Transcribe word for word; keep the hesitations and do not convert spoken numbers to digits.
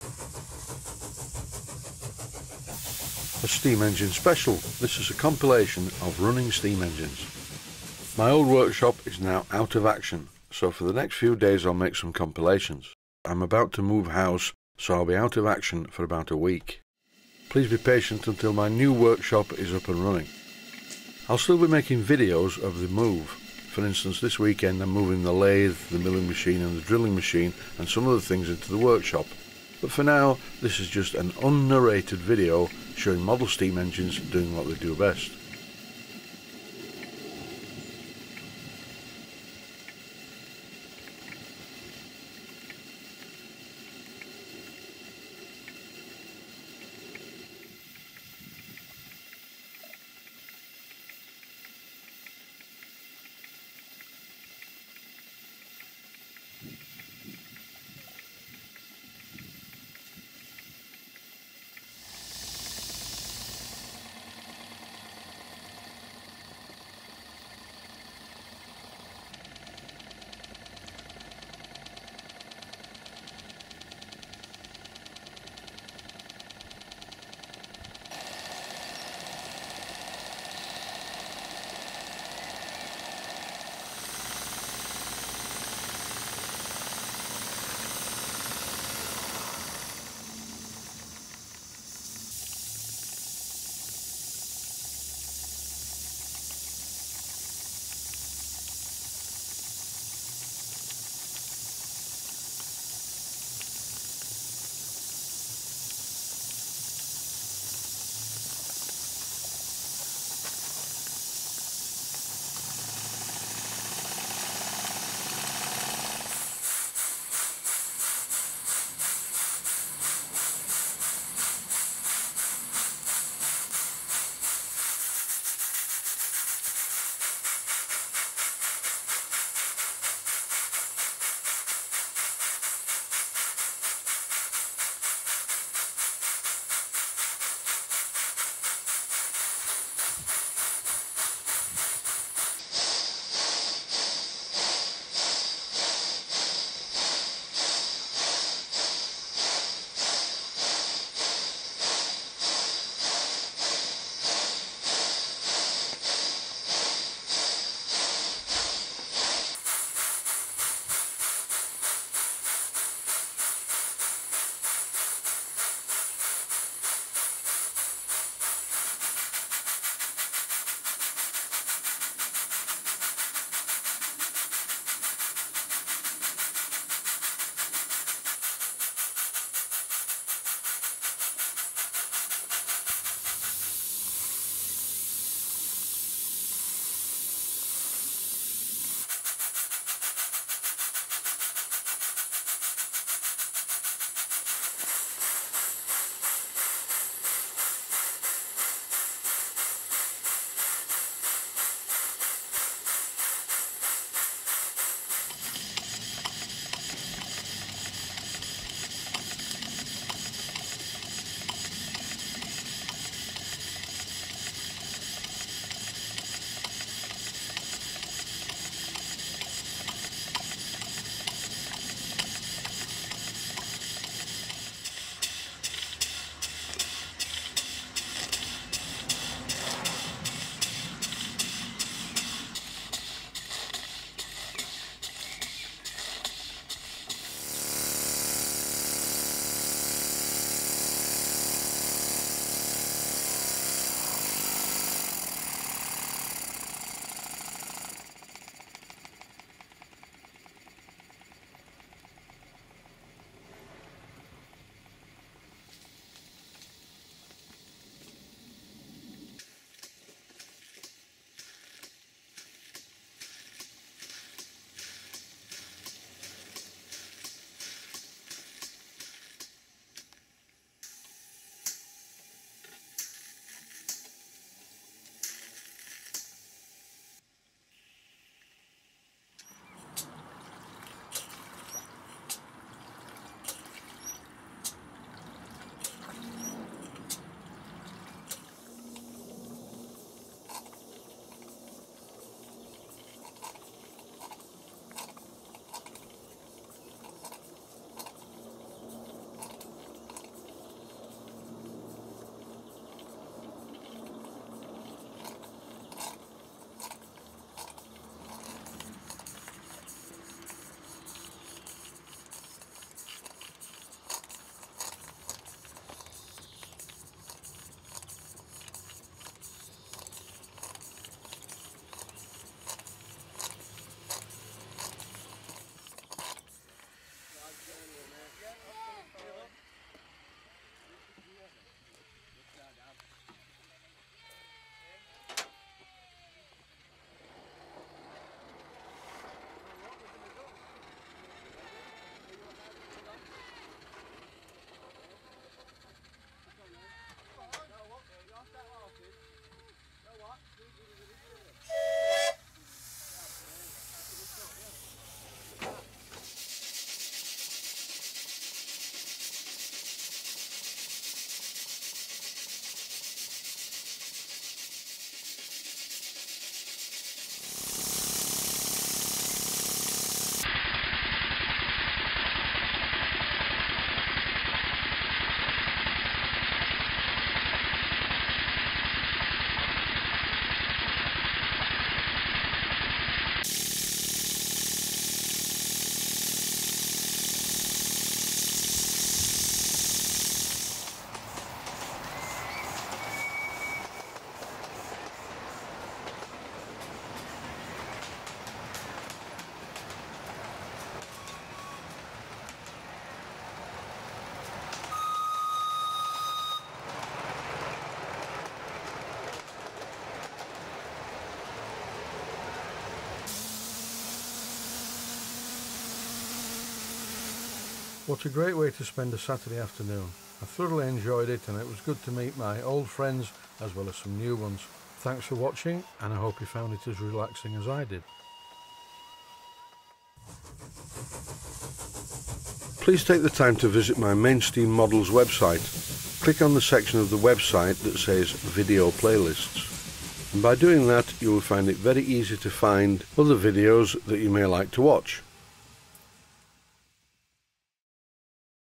A steam engine special. This is a compilation of running steam engines. My old workshop is now out of action, so for the next few days I'll make some compilations. I'm about to move house, so I'll be out of action for about a week. Please be patient until my new workshop is up and running. I'll still be making videos of the move. For instance, this weekend I'm moving the lathe, the milling machine and the drilling machine and some other things into the workshop. But for now, this is just an unnarrated video showing model steam engines doing what they do best. What a great way to spend a Saturday afternoon. I thoroughly enjoyed it, and it was good to meet my old friends as well as some new ones. Thanks for watching, and I hope you found it as relaxing as I did. Please take the time to visit my Mainsteam Models website. Click on the section of the website that says Video Playlists. And by doing that, you will find it very easy to find other videos that you may like to watch.